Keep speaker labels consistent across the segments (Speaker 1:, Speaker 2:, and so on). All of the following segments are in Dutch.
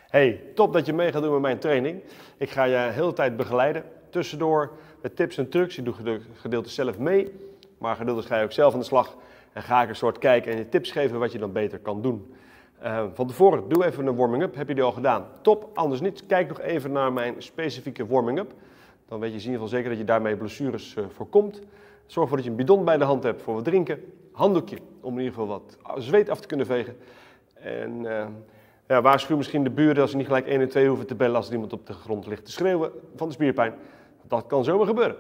Speaker 1: Hey, top dat je mee gaat doen met mijn training. Ik ga je de hele tijd begeleiden. Tussendoor met tips en trucs. Je doet gedeeltes zelf mee, maar gedeeltes ga je ook zelf aan de slag. En ga ik een soort kijken en je tips geven wat je dan beter kan doen. Van tevoren, doe even een warming-up. Heb je die al gedaan? Top. Anders niet, kijk nog even naar mijn specifieke warming-up. Dan weet je in ieder geval zeker dat je daarmee blessures voorkomt. Zorg ervoor dat je een bidon bij de hand hebt voor wat drinken. Handdoekje om in ieder geval wat zweet af te kunnen vegen. En waarschuw misschien de buren als ze niet gelijk 112 hoeven te bellen als er iemand op de grond ligt te schreeuwen van de spierpijn. Dat kan zomaar gebeuren.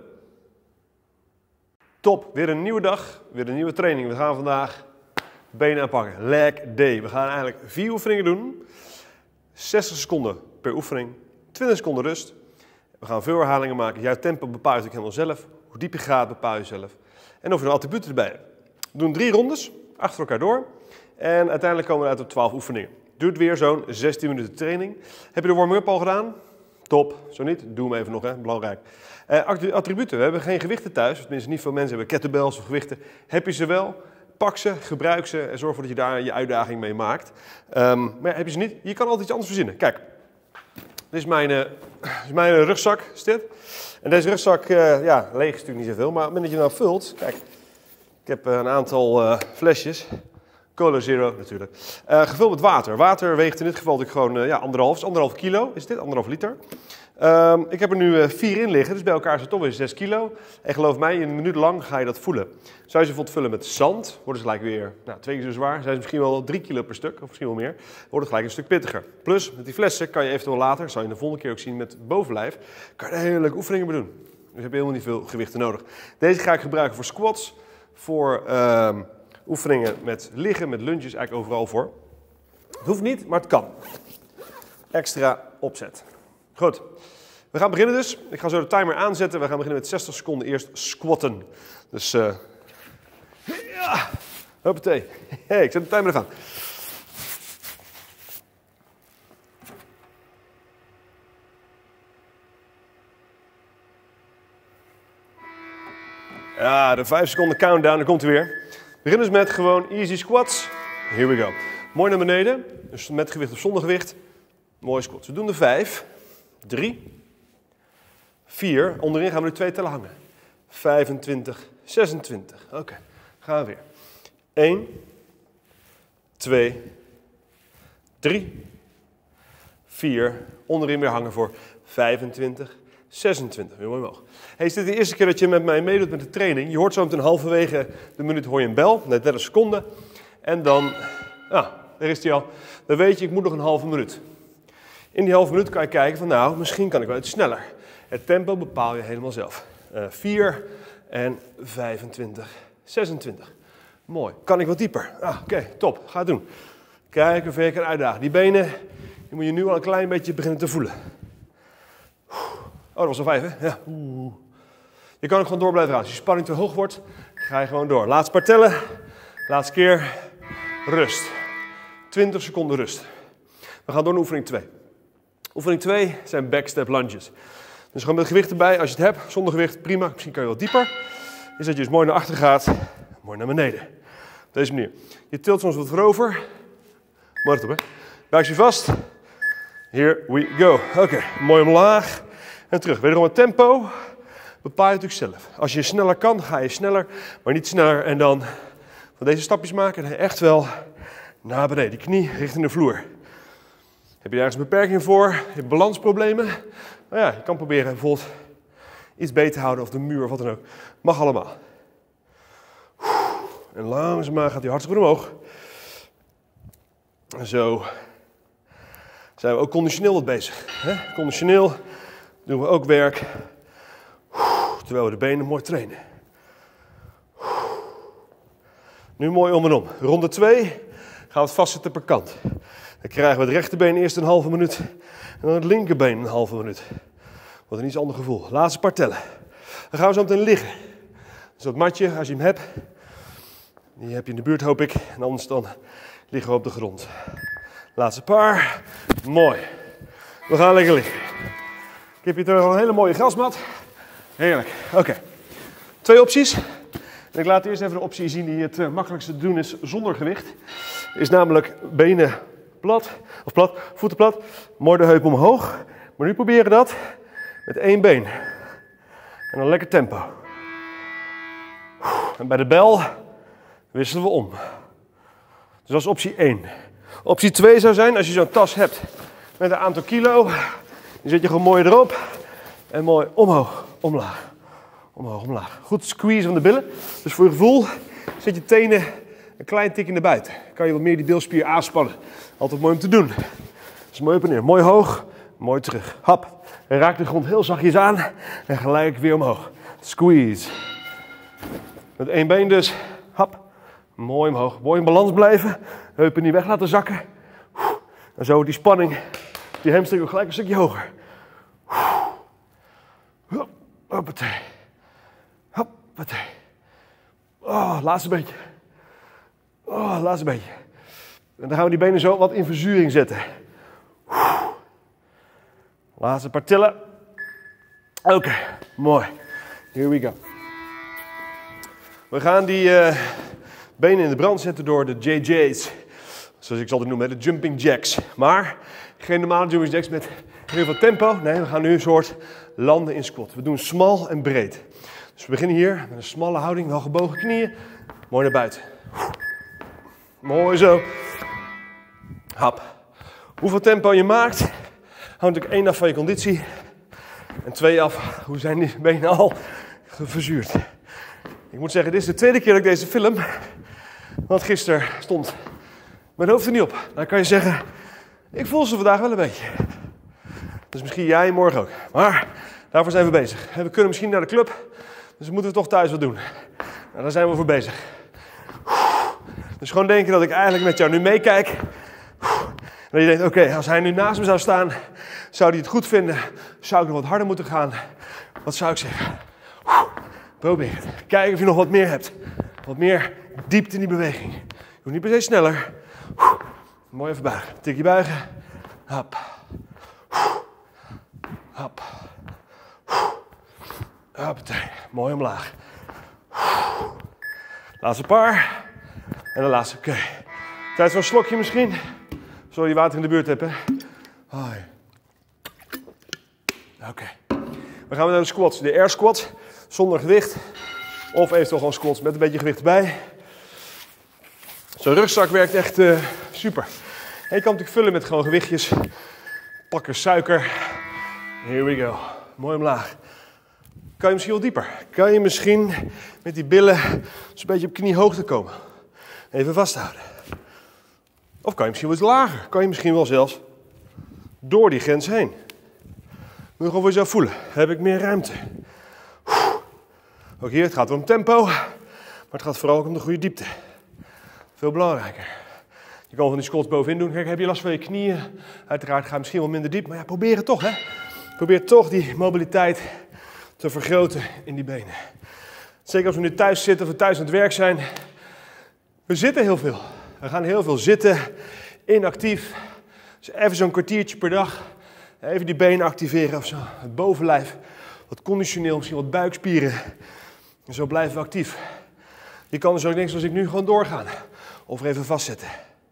Speaker 1: Top, weer een nieuwe dag, weer een nieuwe training. We gaan vandaag benen aanpakken. Leg day. We gaan eigenlijk 4 oefeningen doen. 60 seconden per oefening. 20 seconden rust. We gaan veel herhalingen maken. Jouw tempo bepaal je helemaal zelf. Hoe diep je gaat bepaal je zelf. En of je een attributen erbij hebt. We doen 3 rondes achter elkaar door. En uiteindelijk komen we uit op 12 oefeningen. Duurt weer zo'n 16 minuten training. Heb je de warming-up al gedaan? Top. Zo niet, doe hem even nog, hè. Belangrijk. Attributen. We hebben geen gewichten thuis. Tenminste, niet veel mensen hebben kettlebells of gewichten. Heb je ze wel? Pak ze, gebruik ze en zorg ervoor dat je daar je uitdaging mee maakt. Maar heb je ze niet? Je kan altijd iets anders verzinnen. Kijk, dit is mijn rugzak. Is dit? En deze rugzak, leeg is natuurlijk niet zoveel. Maar op het moment dat je nou vult, kijk, ik heb een aantal flesjes. Cola Zero natuurlijk. Gevuld met water. Water weegt in dit geval gewoon 1,5 kilo. Is dit? 1,5 liter. Ik heb er nu 4 in liggen, dus bij elkaar is het toch weer 6 kilo. En geloof mij, in een minuut lang ga je dat voelen. Zou je ze bijvoorbeeld vullen met zand, worden ze gelijk weer 2 keer zo zwaar. Zijn ze misschien wel 3 kilo per stuk, of misschien wel meer. Wordt het gelijk een stuk pittiger. Plus, met die flessen kan je eventueel later, zal je de volgende keer ook zien met bovenlijf, kan je er hele leuke oefeningen mee doen. Dus heb je helemaal niet veel gewichten nodig. Deze ga ik gebruiken voor squats, voor oefeningen met liggen, met lunges, eigenlijk overal voor. Het hoeft niet, maar het kan. Extra opzet. Goed. We gaan beginnen dus. Ik ga zo de timer aanzetten. We gaan beginnen met 60 seconden eerst squatten. Dus, hoppatee. Hey, ik zet de timer even aan. Ja, de 5 seconden countdown, dan komt hij weer. We beginnen dus met gewoon easy squats. Here we go. Mooi naar beneden. Dus met gewicht of zonder gewicht. Mooi squats. We doen de 5. 3. 4. Onderin gaan we nu 2 tellen hangen. 25, 26. Oké, gaan we weer. 1, 2, 3, 4. Onderin weer hangen voor 25, 26. Weer mooi omhoog. Hey, is dit de eerste keer dat je met mij meedoet met de training? Je hoort zo meteen halverwege de minuut hoor je een bel, net 30 seconden. En dan, daar is die al. Dan weet je, ik moet nog een halve minuut. In die halve minuut kan je kijken van nou, misschien kan ik wel iets sneller. Het tempo bepaal je helemaal zelf. 4 en 25, 26. Mooi. Kan ik wat dieper? Oké, top. Ga het doen. Kijk hoe ver je kan uitdagen. Die benen, die moet je nu al een klein beetje beginnen te voelen. Oh, dat was al 5, hè? Ja. Je kan ook gewoon door blijven gaan. Als je spanning te hoog wordt, ga je gewoon door. Laatste paar tellen. Laatste keer. Rust. 20 seconden rust. We gaan door naar oefening 2. Oefening 2 zijn backstep lunges. Dus gewoon met gewicht erbij. Als je het hebt, zonder gewicht, prima. Misschien kan je wat dieper. Is dat je dus mooi naar achter gaat, mooi naar beneden. Op deze manier. Je tilt soms wat voorover. Mooi op, hè. Buik je vast. Here we go. Oké, mooi omlaag. En terug. Wederom het tempo. Bepaal je natuurlijk zelf. Als je sneller kan, ga je sneller. Maar niet sneller. En dan van deze stapjes maken. En echt wel naar beneden. Die knie richting de vloer. Heb je ergens een beperking voor? Heb je balansproblemen? Nou ja, je kan proberen bijvoorbeeld iets beter te houden of de muur of wat dan ook. Mag allemaal. En langzaamaan gaat die hartstikke omhoog. En zo zijn we ook conditioneel wat bezig. Hè? Conditioneel doen we ook werk. Terwijl we de benen mooi trainen. Nu mooi om en om. Ronde 2 gaan we het vastzitten per kant. Dan krijgen we het rechterbeen eerst een halve minuut. En dan het linkerbeen een halve minuut. Wat een iets ander gevoel. Laatste paar tellen. Dan gaan we zo meteen liggen. Dus dat matje, als je hem hebt. Die heb je in de buurt hoop ik. En anders dan liggen we op de grond. Laatste paar. Mooi. We gaan lekker liggen. Ik heb hier terug al een hele mooie grasmat. Heerlijk. Oké. 2 opties. En ik laat eerst even de optie zien die het makkelijkste te doen is zonder gewicht. Is namelijk benen plat, of plat, voeten plat. Mooi de heup omhoog. Maar nu proberen dat met één been. En dan lekker tempo. En bij de bel wisselen we om. Dus dat is optie 1. Optie 2 zou zijn, als je zo'n tas hebt met een aantal kilo, dan zet je gewoon mooi erop en mooi omhoog, omlaag, omhoog, omlaag. Goed squeeze van de billen. Dus voor je gevoel zet je tenen een klein tikje naar buiten. Kan je wat meer die bilspier aanspannen. Altijd mooi om te doen. Dus mooi op en neer, mooi hoog, mooi terug. Hap. En raak de grond heel zachtjes aan en gelijk weer omhoog. Squeeze. Met één been dus. Hap. Mooi omhoog. Mooi in balans blijven. Heupen niet weg laten zakken. En zo die spanning. Die hamstring ook gelijk een stukje hoger. Hoppatee. Hoppatee. Oh, laatste beetje. Oh, laatste beetje. En dan gaan we die benen zo wat in verzuring zetten. Laatste paar tillen. Oké, mooi. Here we go. We gaan die benen in de brand zetten door de JJ's. Zoals ik ze altijd noemen, de jumping jacks. Maar geen normale jumping jacks met heel veel tempo. Nee, we gaan nu een soort landen in squat. We doen smal en breed. Dus we beginnen hier met een smalle houding, wel gebogen knieën. Mooi naar buiten. Mooi zo. Hap. Hoeveel tempo je maakt, hangt natuurlijk 1 af van je conditie. En 2 af, hoe zijn die benen al verzuurd. Ik moet zeggen, dit is de tweede keer dat ik deze film. Want gisteren stond mijn hoofd er niet op. Dan kan je zeggen, ik voel ze vandaag wel een beetje. Dus misschien jij morgen ook. Maar daarvoor zijn we bezig. En we kunnen misschien naar de club. Dus moeten we toch thuis wat doen. Nou, daar zijn we voor bezig. Dus gewoon denken dat ik eigenlijk met jou nu meekijk. En dat je denkt, oké, als hij nu naast me zou staan, zou hij het goed vinden? Zou ik nog wat harder moeten gaan? Wat zou ik zeggen? Probeer het. Kijk of je nog wat meer hebt. Wat meer diepte in die beweging. Je hoeft niet per se sneller. Mooi even buigen. Tikje buigen. Hap. Hap. Hoppatee. Mooi omlaag. Laatste paar. En de laatste. Oké. Tijd voor een slokje misschien. Zodat je water in de buurt hebt, hè. Oké. We gaan naar de squats. De air squat. Zonder gewicht. Of eventueel gewoon squats met een beetje gewicht erbij. Zo'n rugzak werkt echt super. En je kan natuurlijk vullen met gewoon gewichtjes. Pakken suiker. Here we go. Mooi omlaag. Kan je misschien wel dieper. Kan je misschien met die billen zo'n beetje op kniehoogte komen. Even vasthouden. Of kan je misschien wel iets lager. Kan je misschien wel zelfs door die grens heen. Moet je gewoon voor jezelf voelen. Heb ik meer ruimte. Ook hier, het gaat om tempo. Maar het gaat vooral ook om de goede diepte. Veel belangrijker. Je kan van die squats bovenin doen. Kijk, heb je last van je knieën? Uiteraard ga je misschien wel minder diep. Maar ja, probeer het toch, hè. Probeer toch die mobiliteit te vergroten in die benen. Zeker als we nu thuis zitten of we thuis aan het werk zijn. We zitten heel veel. We gaan heel veel zitten, inactief. Dus even zo'n kwartiertje per dag. Even die benen activeren of zo. Het bovenlijf, wat conditioneel, misschien wat buikspieren. En zo blijven we actief. Je kan dus ook niks zoals ik nu gewoon doorgaan. Of er even vastzetten.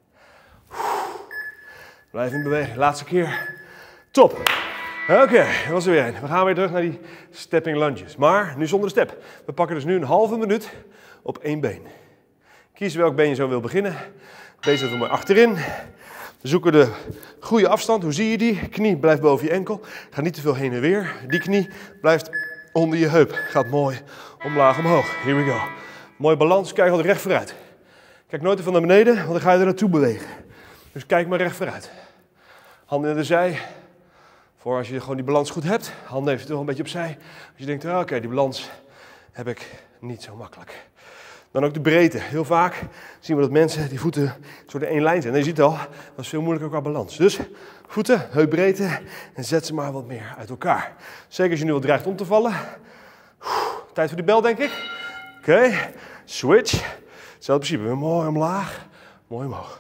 Speaker 1: Blijf in beweging. Laatste keer. Top. Oké, dat was er weer een. We gaan weer terug naar die stepping lunges. Maar nu zonder de step. We pakken dus nu een halve minuut op één been. Kies welk been je zo wil beginnen. Deze zetten we mooi achterin. We zoeken de goede afstand. Hoe zie je die? Knie blijft boven je enkel. Ga niet te veel heen en weer. Die knie blijft onder je heup. Gaat mooi omlaag, omhoog. Here we go. Mooi balans. Kijk altijd recht vooruit. Kijk nooit even naar beneden, want dan ga je er naartoe bewegen. Dus kijk maar recht vooruit. Handen naar de zij. Voor als je gewoon die balans goed hebt. Handen eventueel een beetje opzij. Als je denkt, oké, die balans heb ik niet zo makkelijk. Dan ook de breedte. Heel vaak zien we dat mensen die voeten soort in één lijn zijn. En je ziet al, dat is veel moeilijker qua balans. Dus voeten, heupbreedte en zet ze maar wat meer uit elkaar. Zeker als je nu wat dreigt om te vallen. Tijd voor die bel, denk ik. Oké, switch. Hetzelfde principe. Weer mooi omlaag, mooi omhoog.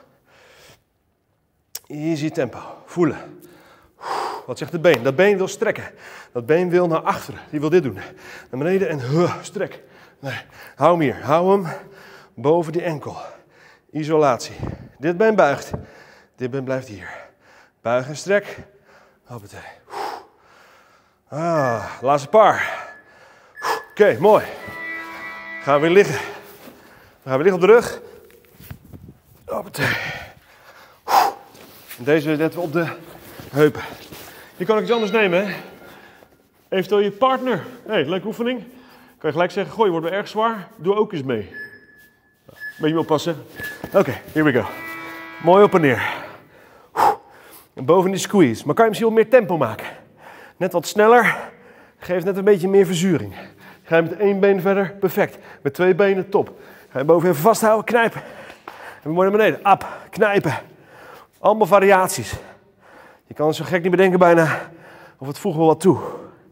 Speaker 1: Easy tempo. Voelen. Wat zegt het been? Dat been wil strekken. Dat been wil naar achteren. Die wil dit doen. Naar beneden en strek. Nee, hou hem hier. Hou hem boven die enkel. Isolatie. Dit been buigt. Dit been blijft hier. Buig en strek. Hoppatee. Laatste paar. Oké, mooi. Gaan we weer liggen. We gaan weer liggen op de rug. Hoppatee. Deze zetten we op de heupen. Je kan ook iets anders nemen, hè. Eventueel je partner. Hey, leuke oefening. Kan je gelijk zeggen, goh, je wordt wel erg zwaar. Doe ook eens mee. Beetje oppassen. Oké, here we go. Mooi op en neer. En boven die squeeze. Maar kan je misschien wat meer tempo maken. Net wat sneller. Geeft net een beetje meer verzuring. Ga je met 1 been verder, perfect. Met 2 benen, top. Ga je boven even vasthouden, knijpen. En mooi naar beneden. Up, knijpen. Allemaal variaties. Je kan het zo gek niet bedenken bijna. Of het voegt wel wat toe.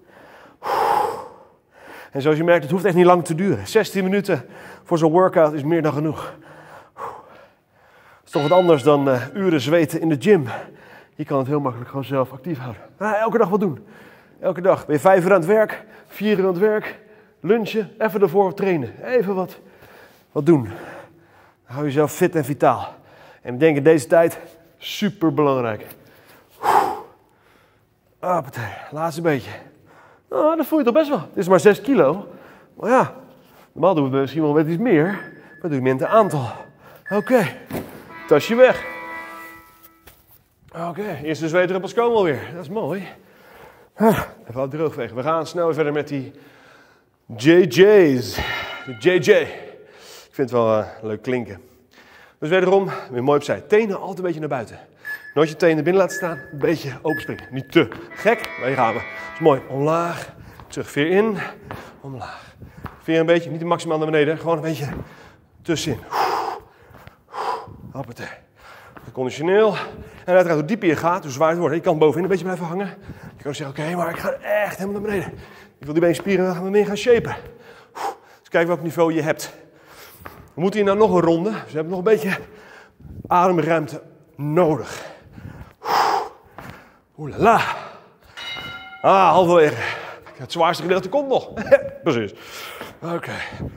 Speaker 1: En zoals je merkt, het hoeft echt niet lang te duren. 16 minuten voor zo'n workout is meer dan genoeg. Het is toch wat anders dan uren zweten in de gym. Je kan het heel makkelijk gewoon zelf actief houden. Elke dag wat doen. Elke dag. Ben je 5 uur aan het werk, 4 uur aan het werk, lunchen, even ervoor trainen. Even wat doen. Dan hou je jezelf fit en vitaal. En ik denk in deze tijd super belangrijk. Hoppatee, laatste beetje. Oh, dat voel je toch best wel. Het is maar 6 kilo. Maar ja, normaal doen we misschien wel met iets meer. Maar doe je met een aantal. Oké, tasje weg. Oké, eerste zweetdruppels komen alweer. Dat is mooi. Even wat droog weg. We gaan snel verder met die JJ's. De JJ. Ik vind het wel leuk klinken. Dus wederom, weer mooi opzij. Tenen altijd een beetje naar buiten. Nooit je tenen binnen laten staan, een beetje openspringen. Niet te gek, maar hier gaan we. Dat is mooi. Omlaag, terug, veer in, omlaag. Veer een beetje, niet te maximaal naar beneden, gewoon een beetje tussenin. Hoppatee. Conditioneel. En uiteraard hoe dieper je gaat, hoe zwaarder het wordt. Je kan bovenin een beetje blijven hangen. Je kan zeggen, oké, maar ik ga echt helemaal naar beneden. Ik wil die beenspieren meer gaan shapen. Dus kijk welk niveau je hebt. We moeten hier nou nog een ronde. Dus we hebben nog een beetje ademruimte nodig. Oelala. Halverwege. Het zwaarste gedeelte komt nog. Precies. Oké.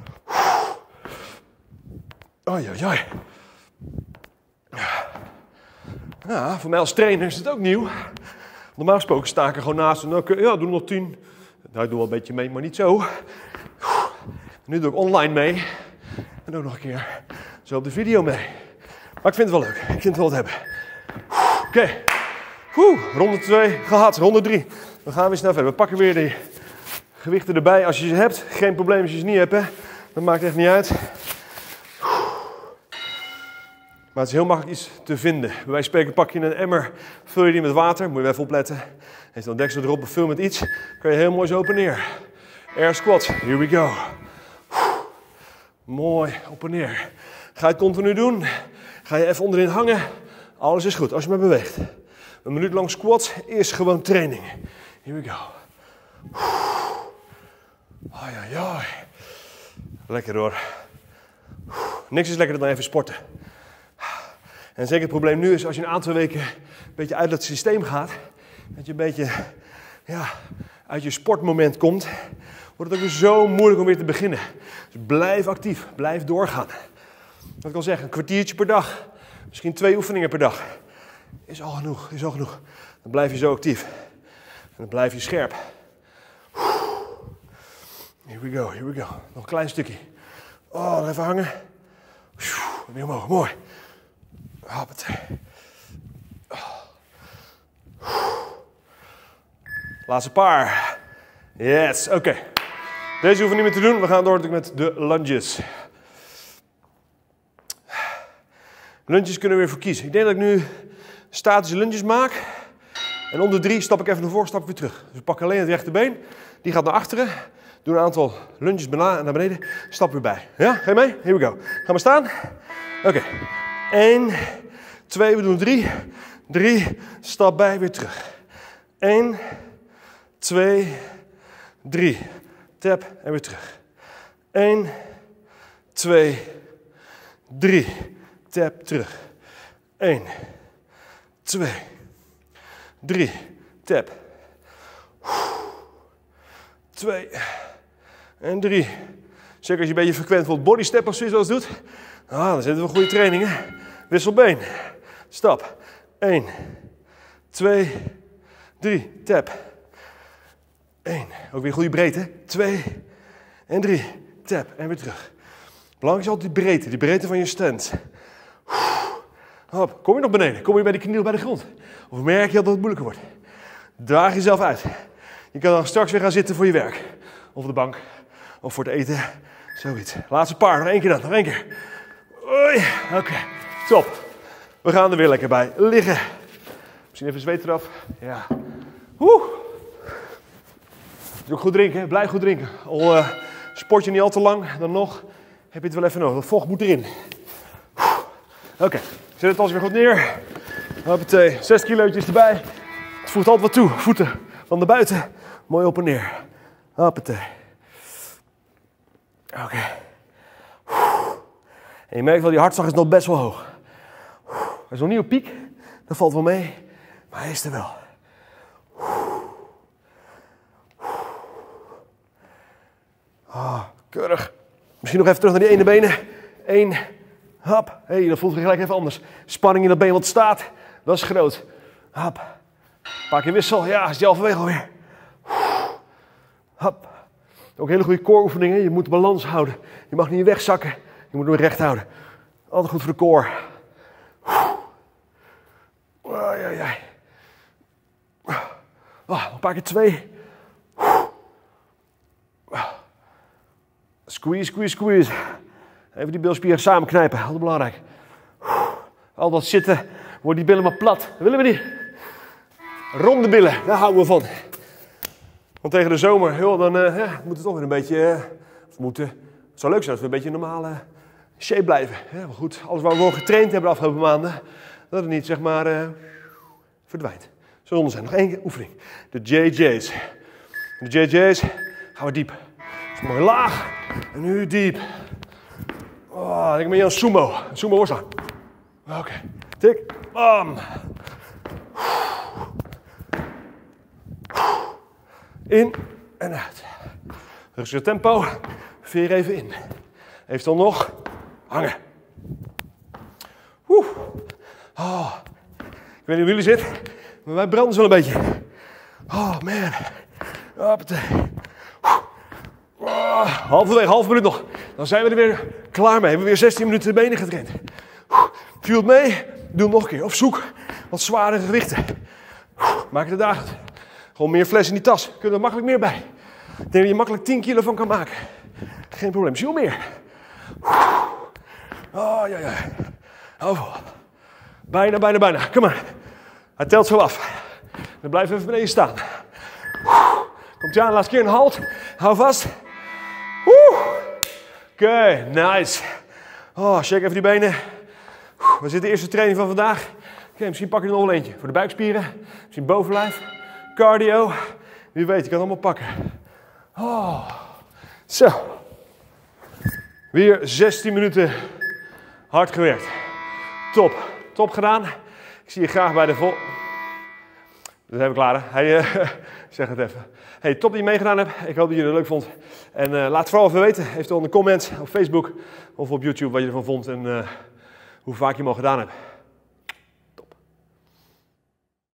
Speaker 1: Oei, oei, oei. Ja, voor mij als trainer is het ook nieuw. Normaal gesproken sta ik er gewoon naast en ja, doe nog 10. Nou, ik doe wel een beetje mee, maar niet zo. Nu doe ik online mee. En ook nog een keer zo op de video mee. Maar ik vind het wel leuk. Ik vind het wel wat hebben. Oké. Ronde 2 gehad. Ronde 3. We gaan weer snel verder. We pakken weer die gewichten erbij als je ze hebt. Geen probleem als je ze niet hebt. Hè. Dat maakt echt niet uit. Maar het is heel makkelijk iets te vinden. Bij wijze van spreken pak je een emmer, vul je die met water. Moet je even opletten. En dan deksel erop of vul met iets. Kan je heel mooi zo op en neer. Air squat. Here we go. Mooi op en neer. Ga je het continu doen. Ga je even onderin hangen. Alles is goed als je maar beweegt. Een minuut lang squat is gewoon training. Here we go. Ai, ai, ai. Lekker hoor. Niks is lekkerder dan even sporten. En zeker het probleem nu is als je een aantal weken een beetje uit het systeem gaat. Dat je een beetje uit je sportmoment komt. Wordt het ook weer zo moeilijk om weer te beginnen. Dus blijf actief. Blijf doorgaan. Wat ik al zeg, een kwartiertje per dag. Misschien 2 oefeningen per dag. Is al genoeg, is al genoeg. Dan blijf je zo actief. En dan blijf je scherp. Here we go, here we go. Nog een klein stukje. Oh, nog even hangen. Weer omhoog, mooi. Hoppatee. Laatste paar. Yes, oké. Deze hoeven we niet meer te doen. We gaan door met de lunges. Lunges kunnen we weer voor kiezen. Ik denk dat ik nu statische lunges maak. En om de 3 stap ik even naar voren, stap ik weer terug. Dus we pakken alleen het rechterbeen. Die gaat naar achteren. Doe een aantal lunges naar beneden. Stap weer bij. Ja, ga je mee? Here we go. Gaan we staan? Oké. 1, 2, we doen 3. 3, stap bij, weer terug. 1, 2, 3. Tap en weer terug. 1, 2, 3. Tap terug. 1, 2, 3. Tap. 2 en 3. Zeker als je een beetje frequent bijvoorbeeld bodystep of zoiets doet. Dan zitten we goede trainingen. Wisselbeen. Stap. 1, 2, 3. Tap. 1. Ook weer goede breedte. 2 en 3. Tap. En weer terug. Belangrijk is altijd die breedte van je stand. Hop. Kom je nog beneden? Kom je bij de knie bij de grond? Of merk je dat het moeilijker wordt? Draag jezelf uit. Je kan dan straks weer gaan zitten voor je werk. Of op de bank. Of voor het eten. Zoiets. Laatste paar. Nog 1 keer dan. Nog 1 keer. Oké. Top. We gaan er weer lekker bij liggen. Misschien even zweet eraf. Ja. Doe ook goed drinken. Blijf goed drinken. Al sport je niet al te lang, dan nog heb je het wel even nodig. Dat vocht moet erin. Oké. Zet het als weer goed neer. Hoppatee. 6 kilootjes erbij. Het voegt altijd wat toe. Voeten van de buiten. Mooi op en neer. Hoppatee. Oké. En je merkt wel, die hartslag is nog best wel hoog. Hij is nog niet op piek. Dat valt wel mee. Maar hij is er wel. Keurig. Misschien nog even terug naar die ene benen. 1. Hap. Hey, dat voelt gelijk even anders. Spanning in dat been wat staat. Dat is groot. Hap. Een paar keer wissel. Ja, is die halverwege alweer. Hap. Ook hele goede core oefeningen. Je moet de balans houden. Je mag niet wegzakken. Je moet hem recht houden. Altijd goed voor de core. Een paar keer 2. Squeeze, squeeze, squeeze. Even die bilspieren samen knijpen. Altijd belangrijk. Al dat zitten, worden die billen maar plat. Dat willen we niet. Ronde billen, daar houden we van. Want tegen de zomer, joh, dan moet het toch weer een beetje... het zou leuk zijn als we een beetje een normale shape blijven. Ja, maar goed, alles waar we gewoon getraind hebben de afgelopen maanden, dat het niet, zeg maar, verdwijnt. Zullen zijn. Nog 1 oefening. De JJ's. De JJ's gaan we diep. Dus mooi laag. En nu diep. Denk maar hier aan sumo. Sumo worstelen. Oké. Tik. Bam. In en uit. Rustig tempo. Veer even in. Heeft dan nog. Hangen. Ik weet niet hoe jullie zitten. Maar wij branden zo een beetje. Oh man. Hoppatee. Halverwege, half minuut nog. Dan zijn we er weer klaar mee. Hebben we weer 16 minuten de benen getraind. Viel het mee? Doe hem nog een keer. Of zoek wat zwaardere gewichten. Maak het dagelijks. Gewoon meer fles in die tas. Kunnen er makkelijk meer bij. Ik denk dat je makkelijk 10 kilo van kan maken. Geen probleem. Misschien wel meer. Ja. Bijna. Kom maar. Hij telt zo af. Dan blijf even beneden staan. Komt ie aan, laatste keer een halt. Hou vast. Oké, nice. Shake even die benen. We zitten de eerste training van vandaag. Oké, misschien pak je er nog wel eentje. Voor de buikspieren. Misschien bovenlijf. Cardio. Wie weet, je kan het allemaal pakken. Zo. Weer 16 minuten hard gewerkt. Top gedaan. Ik zie je graag bij de Dat heb ik klaar, hè? Zeg het even. Hey, top dat je meegedaan hebt. Ik hoop dat je het leuk vond. En laat vooral even weten, eventueel in de comments op Facebook of op YouTube wat je ervan vond en hoe vaak je hem al gedaan hebt.